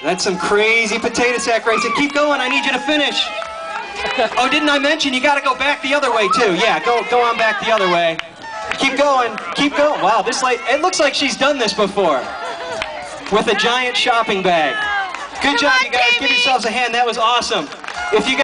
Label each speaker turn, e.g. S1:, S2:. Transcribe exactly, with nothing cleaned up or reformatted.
S1: That's some crazy potato sack racing. Keep going, I need you to finish. Oh, didn't I mention you gotta go back the other way too? Yeah, go go on back the other way. Keep going, keep going. Wow, this lady, it looks like she's done this before. With a giant shopping bag. Good job, you guys. Give yourselves a hand, that was awesome. If you guys